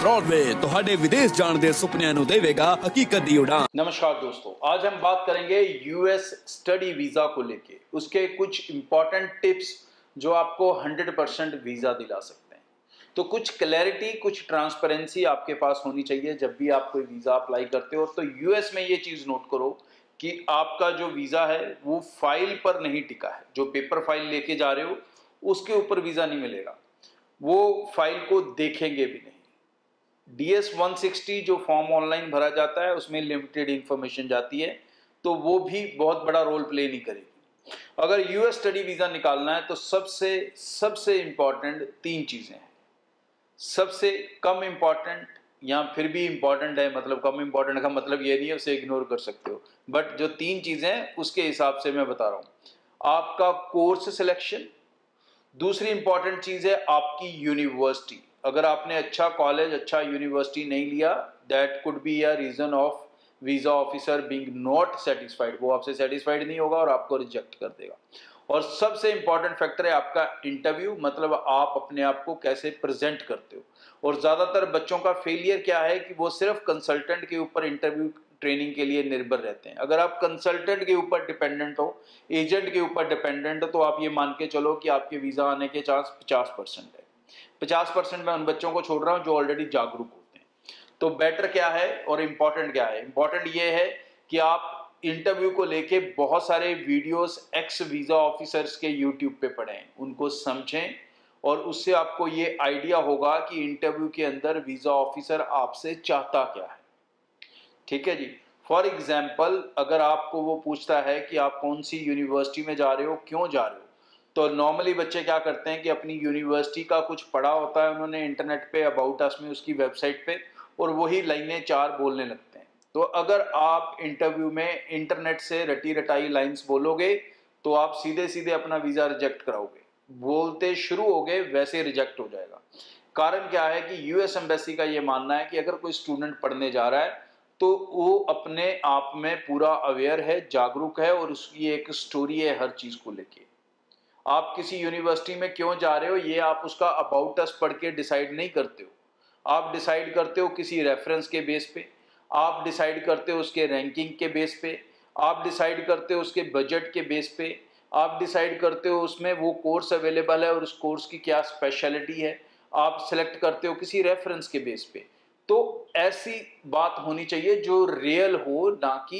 Broadway ਤੁਹਾਡੇ विदेश जाने ਦੇ ਸੁਪਨਿਆਂ ਨੂੰ ਦੇਵੇਗਾ हकीकत दी उड़ान। नमस्कार दोस्तों, आज हम बात करेंगे यूएस स्टडी वीजा को लेके, उसके कुछ इंपॉर्टेंट टिप्स जो आपको 100% वीजा दिला सकते हैं। तो कुछ क्लैरिटी, कुछ ट्रांसपेरेंसी आपके पास होनी चाहिए जब भी आप कोई वीजा अप्लाई करते हो। तो यूएस में ये चीज नोट करो कि आपका जो वीजा है वो फाइल पर नहीं टिका है। जो पेपर फाइल लेके जा रहे हो उसके ऊपर वीजा नहीं मिलेगा, वो फाइल को देखेंगे भी नहीं। DS 160 जो फॉर्म ऑनलाइन भरा जाता है उसमें लिमिटेड इंफॉर्मेशन जाती है, तो वो भी बहुत बड़ा रोल प्ले नहीं करेगी। अगर यूएस स्टडी वीजा निकालना है तो सबसे इंपॉर्टेंट 3 चीजें हैं। सबसे कम इंपॉर्टेंट या फिर भी इंपॉर्टेंट है, मतलब कम इंपॉर्टेंट का मतलब ये नहीं है उसे इग्नोर कर सकते हो, बट जो 3 चीजें हैं उसके हिसाब से मैं बता रहा हूं। आपका कोर्स सिलेक्शन, दूसरी इंपॉर्टेंट चीज है आपकी यूनिवर्सिटी। अगर आपने अच्छा कॉलेज, अच्छा यूनिवर्सिटी नहीं लिया, that could be a reason of visa officer being not satisfied. वो आपसे सेटिस्फाइड नहीं होगा और आपको रिजेक्ट कर देगा। और सबसे इंपॉर्टेंट फैक्टर है आपका इंटरव्यू, मतलब आप अपने आप को कैसे प्रेजेंट करते हो। और ज्यादातर बच्चों का फेलियर क्या है कि वो सिर्फ कंसल्टेंट के ऊपर इंटरव्यू ट्रेनिंग के लिए निर्भर रहते हैं। अगर आप कंसल्टेंट के ऊपर डिपेंडेंट हो, एजेंट के ऊपर डिपेंडेंट हो, तो आप ये मान के चलो कि आपके वीजा आने के चांस 50% है। 50% मैं उन बच्चों को छोड़ रहा हूं जो ऑलरेडी जागरूक होते हैं। तो बेटर क्या है और इंपॉर्टेंट क्या है? इंपॉर्टेंट ये है कि आप इंटरव्यू को लेके बहुत सारे वीडियोस एक्स वीजा ऑफिसर्स के यूट्यूब पे पढ़ें, उनको समझें, और उससे आपको ये आइडिया होगा कि इंटरव्यू के अंदर वीजा ऑफिसर आपसे चाहता क्या है। ठीक है जी। फॉर एग्जाम्पल, अगर आपको वो पूछता है कि आप कौन सी यूनिवर्सिटी में जा रहे हो, क्यों जा रहे हो, तो नॉर्मली बच्चे क्या करते हैं कि अपनी यूनिवर्सिटी का कुछ पढ़ा होता है उन्होंने इंटरनेट पे, अबाउट अस में, उसकी वेबसाइट पे, और वही लाइनें 4 बोलने लगते हैं। तो अगर आप इंटरव्यू में इंटरनेट से रटी रटाई लाइंस बोलोगे तो आप सीधे सीधे अपना वीजा रिजेक्ट कराओगे। बोलते शुरू हो गए वैसे रिजेक्ट हो जाएगा। कारण क्या है कि यूएस एम्बेसी का ये मानना है कि अगर कोई स्टूडेंट पढ़ने जा रहा है तो वो अपने आप में पूरा अवेयर है, जागरूक है, और उसकी एक स्टोरी है हर चीज को लेके। आप किसी यूनिवर्सिटी में क्यों जा रहे हो ये आप उसका अबाउट अस पढ़ के डिसाइड नहीं करते हो। आप डिसाइड करते हो किसी रेफरेंस के बेस पे, आप डिसाइड करते हो उसके रैंकिंग के बेस पे, आप डिसाइड करते हो उसके बजट के बेस पे, आप डिसाइड करते हो उसमें वो कोर्स अवेलेबल है और उस कोर्स की क्या स्पेशलिटी है, आप सेलेक्ट करते हो किसी रेफरेंस के बेस पे। तो ऐसी बात होनी चाहिए जो रियल हो, ना कि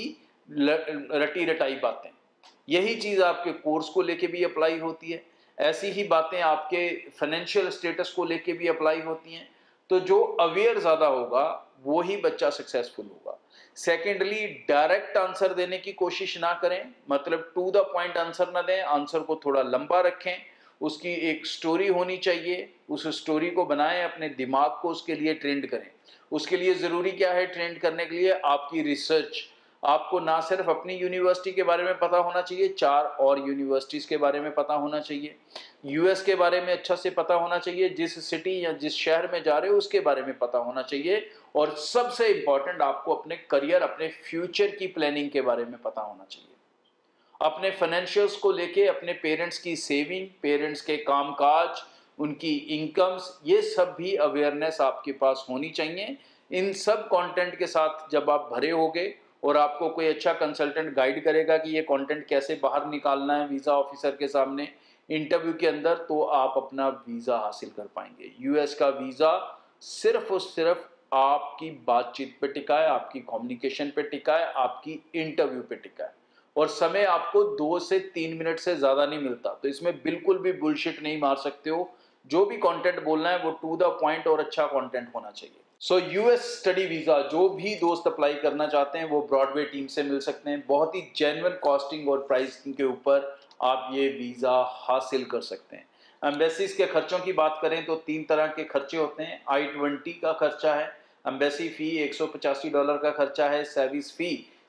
रटी रटाई बातें। यही चीज आपके कोर्स को लेके भी अप्लाई होती है, ऐसी ही बातें आपके फाइनेंशियल स्टेटस को लेके भी अप्लाई होती हैं। तो जो अवेयर ज्यादा होगा वो ही बच्चा सक्सेसफुल होगा। सेकेंडली, डायरेक्ट आंसर देने की कोशिश ना करें, मतलब टू द पॉइंट आंसर ना दें, आंसर को थोड़ा लंबा रखें। उसकी एक स्टोरी होनी चाहिए, उस स्टोरी को बनाएं, अपने दिमाग को उसके लिए ट्रेंड करें। उसके लिए जरूरी क्या है ट्रेंड करने के लिए? आपकी रिसर्च। आपको ना सिर्फ अपनी यूनिवर्सिटी के बारे में पता होना चाहिए, 4 और यूनिवर्सिटीज के बारे में पता होना चाहिए, यूएस के बारे में अच्छा से पता होना चाहिए, जिस सिटी या जिस शहर में जा रहे हो उसके बारे में पता होना चाहिए, और सबसे इंपॉर्टेंट आपको अपने करियर, अपने फ्यूचर की प्लानिंग के बारे में पता होना चाहिए। अपने फाइनेंशियल्स को लेके, अपने पेरेंट्स की सेविंग, पेरेंट्स के कामकाज, उनकी इनकम्स, ये सब भी अवेयरनेस आपके पास होनी चाहिए। इन सब कंटेंट के साथ जब आप भरे होगे और आपको कोई अच्छा कंसल्टेंट गाइड करेगा कि ये कंटेंट कैसे बाहर निकालना है वीजा ऑफिसर के सामने इंटरव्यू के अंदर, तो आप अपना वीजा हासिल कर पाएंगे। यूएस का वीजा सिर्फ और सिर्फ आपकी बातचीत पे टिका है, आपकी कम्युनिकेशन पे टिका है, आपकी इंटरव्यू पे टिका है, और समय आपको 2 से 3 मिनट से ज्यादा नहीं मिलता। तो इसमें बिल्कुल भी बुलशिट नहीं मार सकते हो। जो भी कंटेंट बोलना है वो टू द पॉइंट और अच्छा कंटेंट होना चाहिए। सो यूएस स्टडी वीजा जो भी दोस्त अप्लाई करना चाहते हैं वो ब्रॉडवे टीम से मिल सकते हैं। बहुत ही जेन्युइन कॉस्टिंग और प्राइसिंग के ऊपर आप ये वीजा हासिल कर सकते हैं। एम्बेसीज के खर्चों की बात करें तो 3 तरह के खर्चे होते हैं। I-20 का खर्चा है, एम्बेसी फी $185 का खर्चा है, सर्विस फी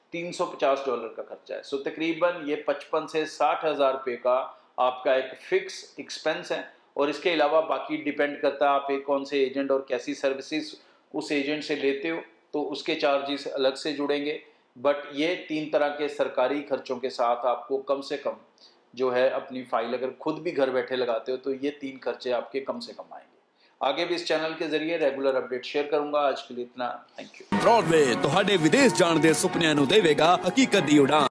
$350 का खर्चा है। सो तकरीबन ये 55 से 60 हज़ार रुपये का आपका एक फिक्स एक्सपेंस है। और इसके अलावा बाकी डिपेंड करता है आप एक कौन से एजेंट और कैसी सर्विसेज उस एजेंट से लेते हो, तो उसके चार्जेस अलग से जुड़ेंगे। बट ये 3 तरह के सरकारी खर्चों के साथ आपको कम से कम जो है अपनी फाइल अगर खुद भी घर बैठे लगाते हो तो ये 3 खर्चे आपके कम से कम आएंगे। आगे भी इस चैनल के जरिए रेगुलर अपडेट शेयर करूंगा। आज के लिए इतना, थैंक यू। ब्रॉडवे ਤੁਹਾਡੇ ਵਿਦੇਸ਼ ਜਾਣ ਦੇ ਸੁਪਨਿਆਂ ਨੂੰ ਦੇਵੇਗਾ ਹਕੀਕਤ ਦੀ ਉਡਾਨ।